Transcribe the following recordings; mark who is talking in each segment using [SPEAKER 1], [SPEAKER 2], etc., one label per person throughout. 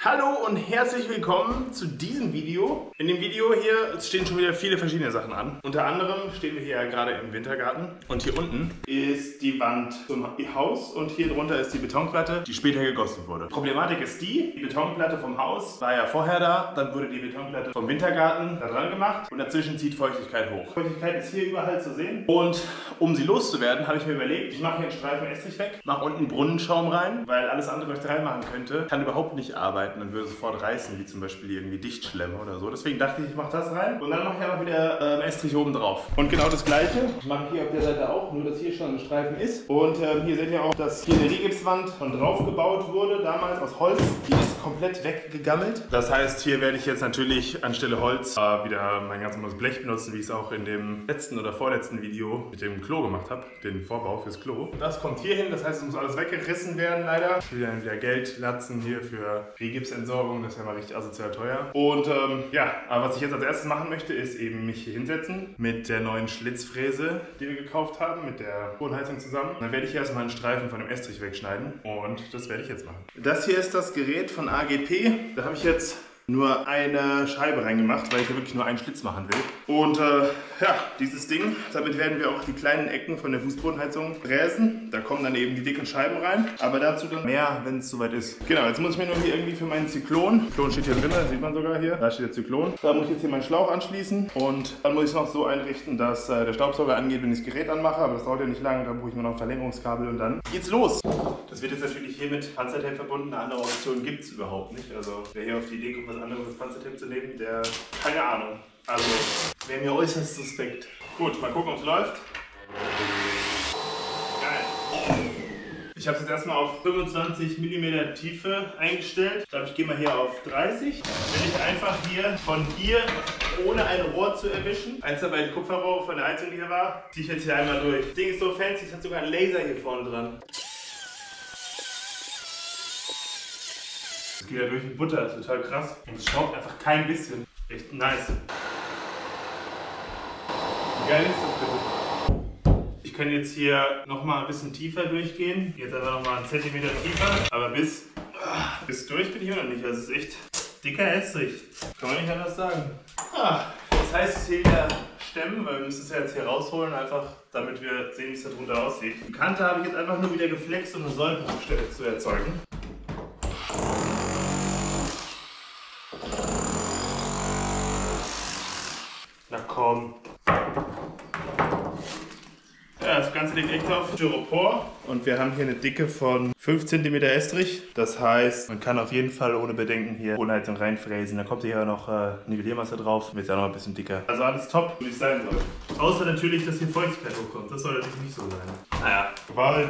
[SPEAKER 1] Hallo und herzlich willkommen zu diesem Video. In dem Video hier stehen schon wieder viele verschiedene Sachen an. Unter anderem stehen wir hier ja gerade im Wintergarten. Und hier unten ist die Wand zum Haus und hier drunter ist die Betonplatte, die später gegossen wurde. Problematik ist die Betonplatte vom Haus war ja vorher da, dann wurde die Betonplatte vom Wintergarten da dran gemacht und dazwischen zieht Feuchtigkeit hoch. Feuchtigkeit ist hier überall zu sehen. Und um sie loszuwerden, habe ich mir überlegt, ich mache hier einen Streifen Estrich weg, mache unten Brunnenschaum rein, weil alles andere, was ich da reinmachen könnte, kann überhaupt nicht arbeiten. Dann würde sofort reißen, wie zum Beispiel irgendwie Dichtschlemme oder so. Deswegen dachte ich, ich mache das rein und dann mache ich einfach wieder Estrich oben drauf. Und genau das gleiche mache ich hier auf der Seite auch, nur dass hier schon ein Streifen ist. Und hier seht ihr auch, dass hier eine Rigipswand von drauf gebaut wurde, damals aus Holz. Die ist komplett weggegammelt. Das heißt, hier werde ich jetzt natürlich anstelle Holz wieder mein ganz normales Blech benutzen, wie ich es auch in dem letzten oder vorletzten Video mit dem Klo gemacht habe, den Vorbau fürs Klo. Das kommt hier hin, das heißt, es muss alles weggerissen werden leider. Ich will dann wieder Geld latzen hier für Rigipsentsorgung. Das ist ja mal richtig asozial teuer. Und ja, aber was ich jetzt als erstes machen möchte, ist eben mich hier hinsetzen mit der neuen Schlitzfräse, die wir gekauft haben, mit der Bodenheizung zusammen. Dann werde ich erstmal einen Streifen von dem Estrich wegschneiden und das werde ich jetzt machen. Das hier ist das Gerät von AGP. Da habe ich jetzt nur eine Scheibe reingemacht, weil ich hier wirklich nur einen Schlitz machen will. Und ja, dieses Ding, damit werden wir auch die kleinen Ecken von der Fußbodenheizung fräsen. Da kommen dann eben die dicken Scheiben rein, aber dazu dann mehr, wenn es soweit ist. Genau, jetzt muss ich mir nur hier irgendwie für meinen Zyklon, Zyklon steht hier drin, das sieht man sogar hier, da steht der Zyklon. Da muss ich jetzt hier meinen Schlauch anschließen und dann muss ich es noch so einrichten, dass der Staubsauger angeht, wenn ich das Gerät anmache, aber das dauert ja nicht lange, dann brauche ich nur noch ein Verlängerungskabel und dann geht's los. Das wird jetzt natürlich hier mit Panzertape verbunden, eine andere Option gibt es überhaupt nicht. Also wer hier auf die Idee kommt, was anderes als Panzertape zu nehmen, der keine Ahnung. Also wäre mir äußerst suspekt. Gut, mal gucken, ob es läuft. Geil. Ich habe es jetzt erstmal auf 25 mm Tiefe eingestellt. Ich glaube, ich gehe mal hier auf 30. Wenn ich einfach hier von hier, ohne ein Rohr zu erwischen, eins der beiden Kupferrohre von der Heizung, die hier war, ziehe ich jetzt hier einmal durch. Das Ding ist so fancy, es hat sogar einen Laser hier vorne dran. Es geht ja durch die Butter, das ist total krass. Und es schraubt einfach kein bisschen. Echt nice. Wie geil ist das bitte? Ich kann jetzt hier nochmal ein bisschen tiefer durchgehen. Jetzt einfach nochmal einen Zentimeter tiefer. Aber bis durch bin ich immer noch nicht. Das ist echt dicker Estrich. Kann man nicht anders sagen. Das heißt, es hier wieder stemmen, weil wir müssen es ja jetzt hier rausholen, einfach damit wir sehen, wie es da drunter aussieht. Die Kante habe ich jetzt einfach nur wieder geflext, um eine Sollbruchstelle zu erzeugen. Na komm. Ja, das Ganze liegt echt auf Styropor und wir haben hier eine Dicke von 5 cm Estrich. Das heißt, man kann auf jeden Fall ohne Bedenken hier Bodenheizung reinfräsen. Da kommt hier noch Nivelliermasse drauf, wird ja noch ein bisschen dicker. Also alles top, wie es sein soll. Außer natürlich, dass hier Feuchtigkeit hochkommt. Das soll natürlich nicht so sein. Naja, Gewalt.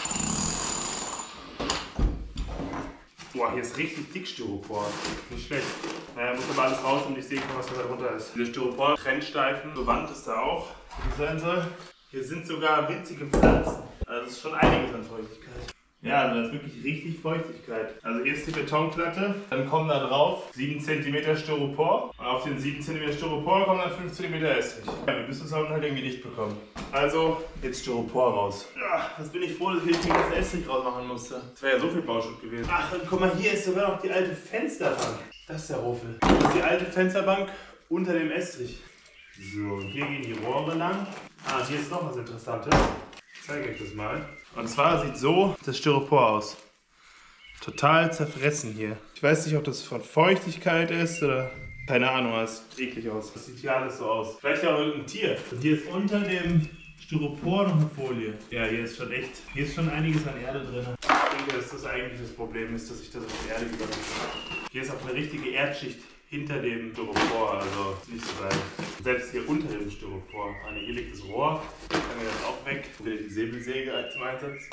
[SPEAKER 1] Boah, hier ist richtig dick Styropor. Nicht schlecht. Naja, muss aber alles raus, damit ich sehen kann, was da drunter ist. Diese Styropor-Trennsteifen, so Wand ist da auch, wie es sein soll. Hier sind sogar winzige Pflanzen. Also das ist schon einiges an Feuchtigkeit. Ja, also das ist wirklich richtig Feuchtigkeit. Also hier ist die Betonplatte, dann kommen da drauf 7 cm Styropor. Und auf den 7 cm Styropor kommen dann 5 cm Estrich. Ja, wir müssen es halt irgendwie dicht bekommen. Also jetzt Styropor raus. Ja, jetzt bin ich froh, dass ich den ganzen Estrich rausmachen musste. Das wäre ja so viel Bauschutt gewesen. Ach, und guck mal, hier ist sogar noch die alte Fensterbank. Das ist der Ruffel. Das ist die alte Fensterbank unter dem Estrich. So, und hier gehen die Rohre lang. Ah, hier ist noch was Interessantes. Ich zeige euch das mal. Und zwar sieht so das Styropor aus. Total zerfressen hier. Ich weiß nicht, ob das von Feuchtigkeit ist oder keine Ahnung, das sieht eklig aus. Das sieht hier alles so aus. Vielleicht auch irgendein Tier. Und hier ist unter dem Styropor noch eine Folie. Ja, hier ist schon echt, hier ist schon einiges an Erde drin. Ich denke, dass das eigentlich das Problem ist, dass ich das auf die Erde übergebe. Hier ist auch eine richtige Erdschicht hinter dem Styropor, also nicht so geil. Selbst hier unter dem Styropor. Hier liegt das Rohr, das kann mir jetzt auch weg. Wieder die Säbelsäge zum Einsatz.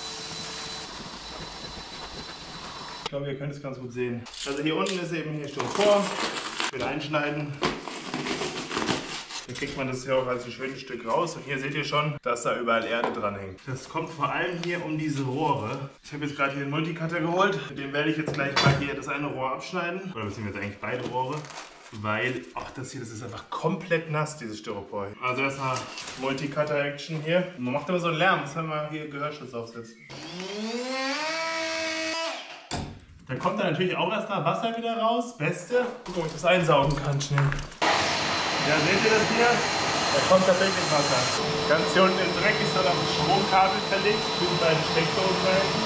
[SPEAKER 1] Ich glaube, ihr könnt es ganz gut sehen. Also hier unten ist eben hier Styropor. Wieder einschneiden. Dann kriegt man das hier auch als ein schönes Stück raus. Und hier seht ihr schon, dass da überall Erde dran hängt. Das kommt vor allem hier um diese Rohre. Ich habe jetzt gerade hier einen Multicutter geholt. Mit dem werde ich jetzt gleich mal hier das eine Rohr abschneiden. Oder beziehungsweise eigentlich beide Rohre. Weil, ach das hier, das ist einfach komplett nass, dieses Styropor. Also erstmal Multicutter-Action hier. Man macht aber so einen Lärm, das haben wir hier Gehörschutz aufsetzen. Dann kommt da natürlich auch erstmal Wasser wieder raus. Beste. Guck mal, ob ich das einsaugen kann schnell. Ja, seht ihr das hier? Da kommt tatsächlich Wasser. Ganz hier unten im Dreck ist dann auch ein Stromkabel verlegt. Zwischen beiden Steckdosen da hinten.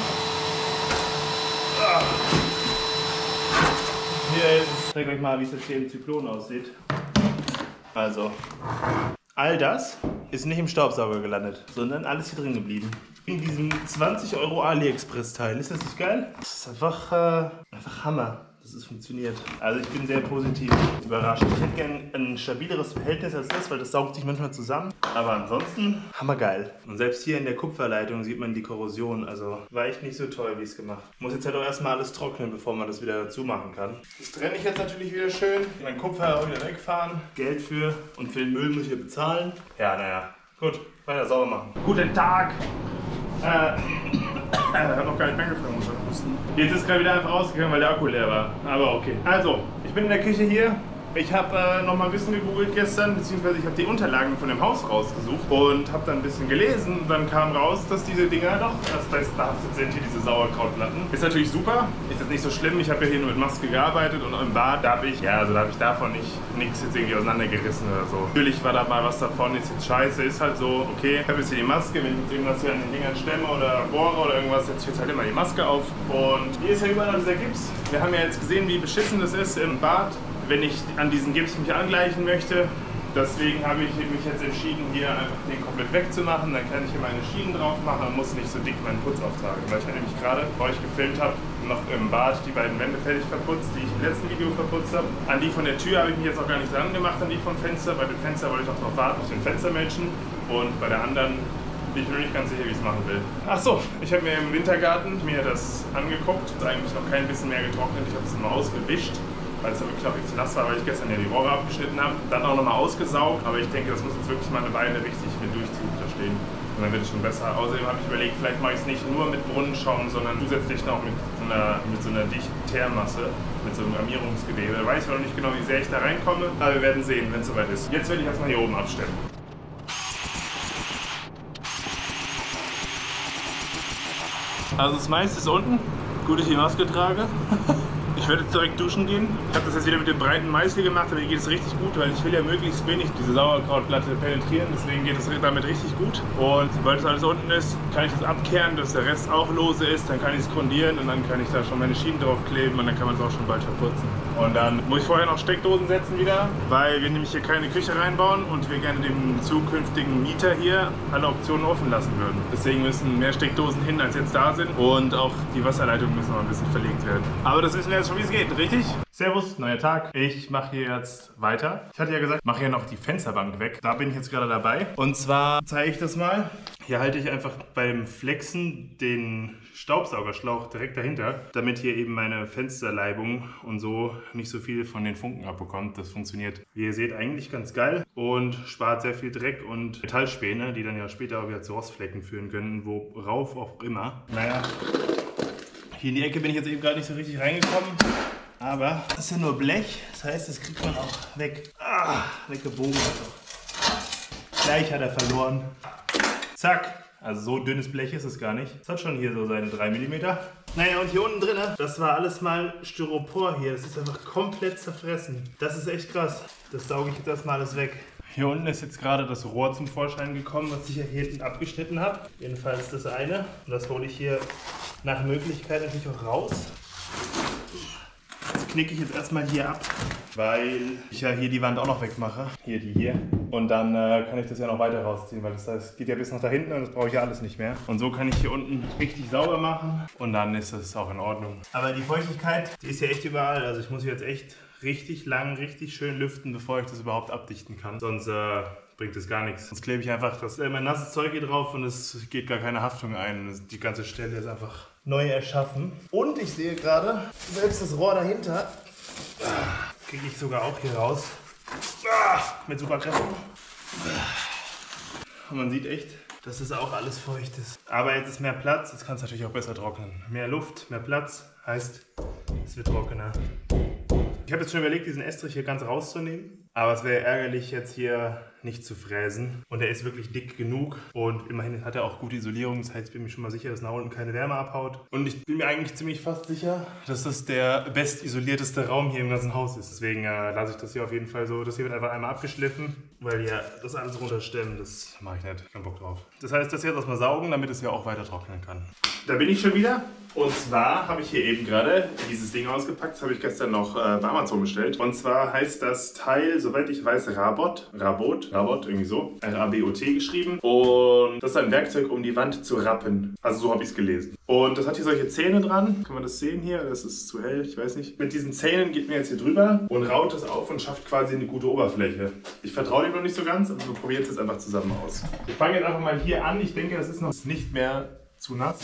[SPEAKER 1] Hier ist, ich zeige euch mal, wie es jetzt hier im Zyklon aussieht. Also, all das ist nicht im Staubsauger gelandet, sondern alles hier drin geblieben. In diesem 20 € AliExpress-Teil. Ist das nicht geil? Das ist einfach Hammer, dass es funktioniert. Also ich bin sehr positiv überrascht. Ich hätte gerne ein stabileres Verhältnis als das, weil das saugt sich manchmal zusammen. Aber ansonsten hammergeil. Und selbst hier in der Kupferleitung sieht man die Korrosion. Also war echt nicht so toll, wie es gemacht. Muss jetzt halt auch erstmal alles trocknen, bevor man das wieder dazu machen kann. Das trenne ich jetzt natürlich wieder schön. Mein Kupfer auch wieder wegfahren. Geld für und für den Müll muss ich hier bezahlen. Ja, naja. Gut, weiter sauber machen. Guten Tag! Ich habe noch gar nicht angefangen müssen. Jetzt ist gerade wieder einfach rausgegangen, weil der Akku leer war. Aber okay. Also, ich bin in der Küche hier. Ich habe noch mal ein bisschen gegoogelt gestern, beziehungsweise ich habe die Unterlagen von dem Haus rausgesucht und habe dann ein bisschen gelesen. Und dann kam raus, dass diese Dinger doch asbestbehaftet sind, hier diese Sauerkrautplatten. Ist natürlich super, ist jetzt nicht so schlimm. Ich habe ja hier nur mit Maske gearbeitet und im Bad, da habe ich davon nichts jetzt irgendwie auseinandergerissen oder so. Natürlich war da mal was davon, ist jetzt scheiße, ist halt so, okay. Ich habe jetzt hier die Maske, wenn ich jetzt irgendwas hier an den Dingern stemme oder bohre oder irgendwas, setze ich jetzt halt immer die Maske auf. Und hier ist ja überall noch dieser Gips. Wir haben ja jetzt gesehen, wie beschissen das ist im Bad, wenn ich an diesen Gips mich angleichen möchte. Deswegen habe ich mich jetzt entschieden, hier einfach den komplett wegzumachen. Dann kann ich hier meine Schienen drauf machen und muss nicht so dick meinen Putz auftragen. Weil ich ja nämlich gerade, bevor ich gefilmt habe, noch im Bad die beiden Wände fertig verputzt, die ich im letzten Video verputzt habe. An die von der Tür habe ich mich jetzt auch gar nicht dran gemacht, an die vom Fenster. Bei dem Fenster wollte ich noch drauf warten, auf den Fenstermenschen. Und bei der anderen bin ich mir nicht ganz sicher, wie ich es machen will. Ach so, ich habe mir im Wintergarten das angeguckt. Ist eigentlich noch kein bisschen mehr getrocknet. Ich habe es mal ausgewischt, weil es ja wirklich noch richtig nass war, weil ich gestern ja die Rohre abgeschnitten habe. Dann auch nochmal ausgesaugt, aber ich denke, das muss jetzt wirklich mal eine Weile richtig mit Durchzug da stehen. Und dann wird es schon besser. Außerdem habe ich überlegt, vielleicht mache ich es nicht nur mit Brunnenschaum, sondern zusätzlich noch mit so einer dichten Teermasse, mit so einem Armierungsgewebe. Da weiß ich noch nicht genau, wie sehr ich da reinkomme, aber wir werden sehen, wenn es soweit ist. Jetzt werde ich erstmal hier oben abstellen. Also das meiste ist unten. Gut, dass ich die Maske trage. Ich werde jetzt direkt duschen gehen. Ich habe das jetzt wieder mit dem breiten Meißel gemacht, aber hier geht es richtig gut, weil ich will ja möglichst wenig diese Sauerkrautplatte penetrieren, deswegen geht es damit richtig gut. Und weil das alles unten ist, kann ich das abkehren, dass der Rest auch lose ist, dann kann ich es grundieren und dann kann ich da schon meine Schienen drauf kleben und dann kann man es auch schon bald verputzen. Und dann muss ich vorher noch Steckdosen setzen wieder, weil wir nämlich hier keine Küche reinbauen und wir gerne dem zukünftigen Mieter hier alle Optionen offen lassen würden. Deswegen müssen mehr Steckdosen hin, als jetzt da sind, und auch die Wasserleitungen müssen noch ein bisschen verlegt werden. Aber das wissen wir jetzt schon, wie es geht, richtig? Servus, neuer Tag. Ich mache hier jetzt weiter. Ich hatte ja gesagt, ich mache hier noch die Fensterbank weg. Da bin ich jetzt gerade dabei. Und zwar zeige ich das mal. Hier halte ich einfach beim Flexen den Staubsaugerschlauch direkt dahinter, damit hier eben meine Fensterleibung und so nicht so viel von den Funken abbekommt. Das funktioniert, wie ihr seht, eigentlich ganz geil und spart sehr viel Dreck und Metallspäne, die dann ja später auch wieder zu Rostflecken führen können, worauf auch immer. Naja, hier in die Ecke bin ich jetzt eben gerade nicht so richtig reingekommen. Aber das ist ja nur Blech, das heißt, das kriegt man auch weg. Weggebogen. Gleich hat er verloren. Zack. Also so dünnes Blech ist es gar nicht. Es hat schon hier so seine 3 mm. Naja, und hier unten drin, das war alles mal Styropor hier. Das ist einfach komplett zerfressen. Das ist echt krass. Das sauge ich jetzt erstmal alles weg. Hier unten ist jetzt gerade das Rohr zum Vorschein gekommen, was ich ja hier hinten abgeschnitten habe. Jedenfalls das eine. Und das hole ich hier nach Möglichkeit natürlich auch raus. Das knicke ich jetzt erstmal hier ab, weil ich ja hier die Wand auch noch wegmache. Hier, die hier. Und dann kann ich das ja noch weiter rausziehen, weil das geht ja bis nach da hinten und das brauche ich ja alles nicht mehr. Und so kann ich hier unten richtig sauber machen und dann ist das auch in Ordnung. Aber die Feuchtigkeit, die ist ja echt überall. Also ich muss jetzt echt richtig lang, richtig schön lüften, bevor ich das überhaupt abdichten kann. Sonst bringt das gar nichts. Sonst klebe ich einfach mein nasses Zeug hier drauf und es geht gar keine Haftung ein. Die ganze Stelle ist einfach neu erschaffen. Und ich sehe gerade, selbst das Rohr dahinter kriege ich sogar auch hier raus. Mit Superkräften. Und man sieht echt, dass das auch alles feucht ist. Aber jetzt ist mehr Platz, jetzt kann es natürlich auch besser trocknen. Mehr Luft, mehr Platz, heißt, es wird trockener. Ich habe jetzt schon überlegt, diesen Estrich hier ganz rauszunehmen. Aber es wäre ärgerlich, jetzt hier nicht zu fräsen. Und er ist wirklich dick genug und immerhin hat er auch gute Isolierung. Das heißt, ich bin mir schon mal sicher, dass nach unten keine Wärme abhaut. Und ich bin mir eigentlich ziemlich fast sicher, dass das der bestisolierteste Raum hier im ganzen Haus ist. Deswegen lasse ich das hier auf jeden Fall so. Das hier wird einfach einmal abgeschliffen, weil ja das alles runterstemmen, das mache ich nicht. Kein Bock drauf. Das heißt, das hier jetzt erstmal saugen, damit es ja auch weiter trocknen kann. Da bin ich schon wieder. Und zwar habe ich hier eben gerade dieses Ding ausgepackt. Das habe ich gestern noch bei Amazon bestellt. Und zwar heißt das Teil, soweit ich weiß, Rabot, irgendwie so. R-A-B-O-T geschrieben. Und das ist ein Werkzeug, um die Wand zu rappen. Also so habe ich es gelesen. Und das hat hier solche Zähne dran. Kann man das sehen hier? Das ist zu hell, ich weiß nicht. Mit diesen Zähnen geht mir jetzt hier drüber und raut das auf und schafft quasi eine gute Oberfläche. Ich vertraue dem noch nicht so ganz, aber wir probieren es jetzt einfach zusammen aus. Ich fange jetzt einfach mal hier an. Ich denke, das ist noch nicht mehr zu nass.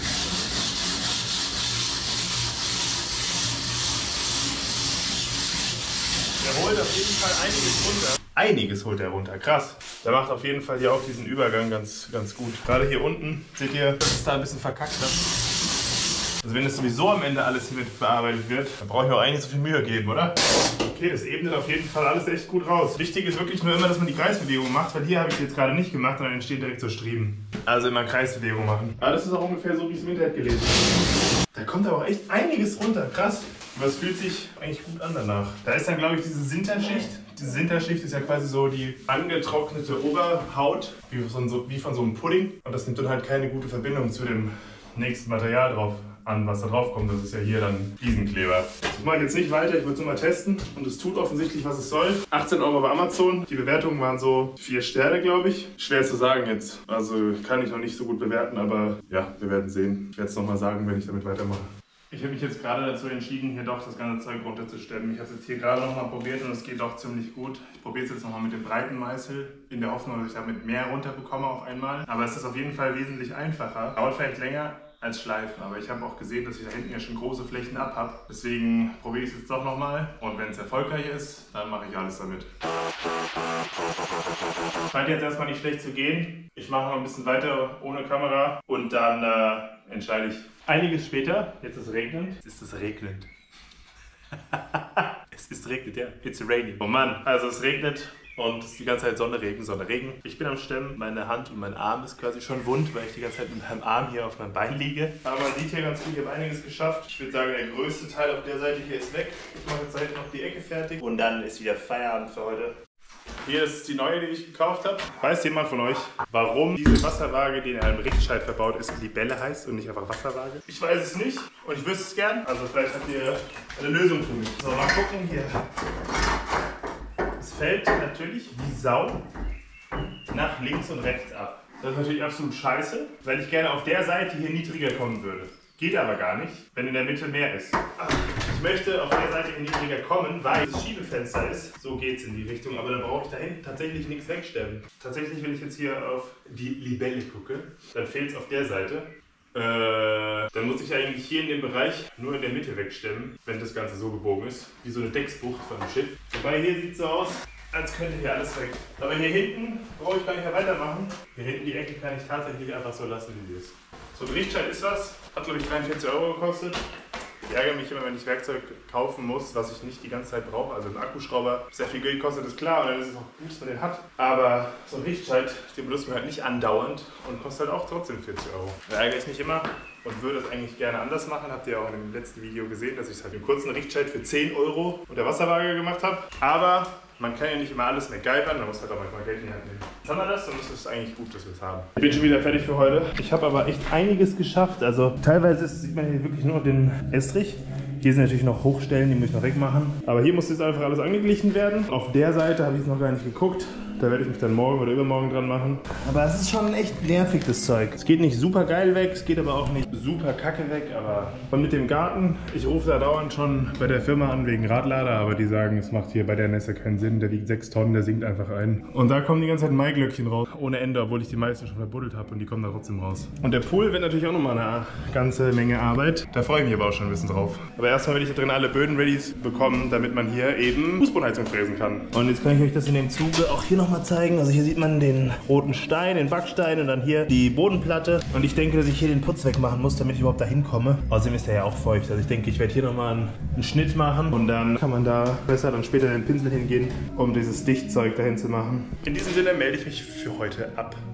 [SPEAKER 1] Der holt auf jeden Fall einiges runter. Einiges holt er runter, krass. Der macht auf jeden Fall hier auch diesen Übergang ganz gut. Gerade hier unten seht ihr, dass es da ein bisschen verkackt hat. Also wenn es sowieso am Ende alles hier mit bearbeitet wird, dann brauche ich mir auch eigentlich so viel Mühe geben, oder? Okay, das ebnet auf jeden Fall alles echt gut raus. Wichtig ist wirklich nur immer, dass man die Kreisbewegung macht, weil hier habe ich es jetzt gerade nicht gemacht und dann entsteht direkt so Striemen. Also immer Kreisbewegung machen. Aber das ist auch ungefähr so, wie ich es im Internet gelesen habe. Da kommt aber auch echt einiges runter, krass. Aber es fühlt sich eigentlich gut an danach. Da ist dann, glaube ich, diese Sinterschicht. Diese Sinterschicht ist ja quasi so die angetrocknete Oberhaut, wie von so einem Pudding. Und das nimmt dann halt keine gute Verbindung zu dem nächsten Material drauf an, was da drauf kommt. Das ist ja hier dann Fliesenkleber. Das mache ich jetzt nicht weiter, ich würde es nur mal testen. Und es tut offensichtlich, was es soll. 18 € bei Amazon. Die Bewertungen waren so 4 Sterne, glaube ich. Schwer zu sagen jetzt. Also kann ich noch nicht so gut bewerten, aber ja, wir werden sehen. Ich werde es nochmal sagen, wenn ich damit weitermache. Ich habe mich jetzt gerade dazu entschieden, hier doch das ganze Zeug runterzustemmen. Ich habe es jetzt hier gerade nochmal probiert und es geht doch ziemlich gut. Ich probiere es jetzt nochmal mit dem breiten Meißel, in der Hoffnung, dass ich damit mehr runterbekomme auf einmal. Aber es ist auf jeden Fall wesentlich einfacher. Dauert vielleicht länger als Schleifen, aber ich habe auch gesehen, dass ich da hinten ja schon große Flächen ab habe. Deswegen probiere ich es jetzt doch nochmal und wenn es erfolgreich ist, dann mache ich alles damit. Scheint jetzt erstmal nicht schlecht zu gehen. Ich mache noch ein bisschen weiter ohne Kamera und dann entscheide ich. Einiges später, jetzt ist es regnend. Jetzt ist es regnend. Es ist regnend, ja. It's raining. Oh Mann, also es regnet. Und es ist die ganze Zeit Sonne, Regen, Sonne, Regen. Ich bin am Stemmen, meine Hand und mein Arm ist quasi schon wund, weil ich die ganze Zeit mit meinem Arm hier auf meinem Bein liege. Aber man sieht hier ganz gut, ich habe einiges geschafft. Ich würde sagen, der größte Teil auf der Seite hier ist weg. Ich mache jetzt halt noch die Ecke fertig. Und dann ist wieder Feierabend für heute. Hier ist die neue, die ich gekauft habe. Weiß jemand von euch, warum diese Wasserwaage, die in einem Richtscheit verbaut ist, Libelle heißt und nicht einfach Wasserwaage? Ich weiß es nicht und ich wüsste es gern. Also vielleicht habt ihr eine Lösung für mich. So, mal gucken hier. Es fällt natürlich wie Sau nach links und rechts ab. Das ist natürlich absolut scheiße, weil ich gerne auf der Seite hier niedriger kommen würde. Geht aber gar nicht, wenn in der Mitte mehr ist. Ich möchte auf der Seite hier niedriger kommen, weil das Schiebefenster ist. So geht es in die Richtung, aber dann brauche ich da hinten tatsächlich nichts wegstemmen. Tatsächlich, wenn ich jetzt hier auf die Libelle gucke, dann fehlt es auf der Seite. Dann muss ich eigentlich hier in dem Bereich nur in der Mitte wegstemmen, wenn das Ganze so gebogen ist, wie so eine Decksbucht von einem Schiff. Wobei hier sieht es so aus, als könnte hier alles weg. Aber hier hinten brauche ich gar nicht mehr weitermachen. Hier hinten die Ecke kann ich tatsächlich einfach so lassen, wie sie ist. So ein Richtscheit ist was, hat glaube ich 43 € gekostet. Ich ärgere mich immer, wenn ich Werkzeug kaufen muss, was ich nicht die ganze Zeit brauche. Also ein Akkuschrauber, sehr viel Geld kostet, ist klar, und dann ist es auch gut, dass man den hat. Aber so ein Richtscheit, den benutzt man halt nicht andauernd und kostet halt auch trotzdem 40 €. Da ärgere ich mich immer und würde das eigentlich gerne anders machen. Habt ihr ja auch in dem letzten Video gesehen, dass ich halt einen kurzen Richtscheit für 10 € unter Wasserwaage gemacht habe. Aber man kann ja nicht immer alles MacGyvern, man muss halt auch manchmal Geld in die Hand nehmen. Jetzt haben wir das und es ist eigentlich gut, dass wir es haben. Ich bin schon wieder fertig für heute. Ich habe aber echt einiges geschafft. Also teilweise sieht man hier wirklich nur den Estrich. Hier sind natürlich noch Hochstellen, die muss ich noch wegmachen. Aber hier muss jetzt einfach alles angeglichen werden. Auf der Seite habe ich es noch gar nicht geguckt. Da werde ich mich dann morgen oder übermorgen dran machen. Aber es ist schon echt nervig, das Zeug. Es geht nicht super geil weg, es geht aber auch nicht super kacke weg. Aber und mit dem Garten, ich rufe da dauernd schon bei der Firma an wegen Radlader, aber die sagen, es macht hier bei der Nässe keinen Sinn. Der wiegt 6 Tonnen, der sinkt einfach ein. Und da kommen die ganze Zeit Maiglöckchen raus, ohne Ende, obwohl ich die meisten schon verbuddelt habe und die kommen da trotzdem raus. Und der Pool wird natürlich auch nochmal eine ganze Menge Arbeit. Da freue ich mich aber auch schon ein bisschen drauf. Aber erstmal will ich hier drin alle Böden ready bekommen, damit man hier eben Fußbodenheizung fräsen kann. Und jetzt kann ich euch das in dem Zuge auch hier nochmal zeigen. Also hier sieht man den roten Stein, den Backstein und dann hier die Bodenplatte. Und ich denke, dass ich hier den Putz wegmachen muss, damit ich überhaupt da hinkomme. Außerdem ist der ja auch feucht. Also ich denke, ich werde hier nochmal einen Schnitt machen und dann kann man da besser dann später den Pinsel hingehen, um dieses Dichtzeug dahin zu machen. In diesem Sinne melde ich mich für heute ab.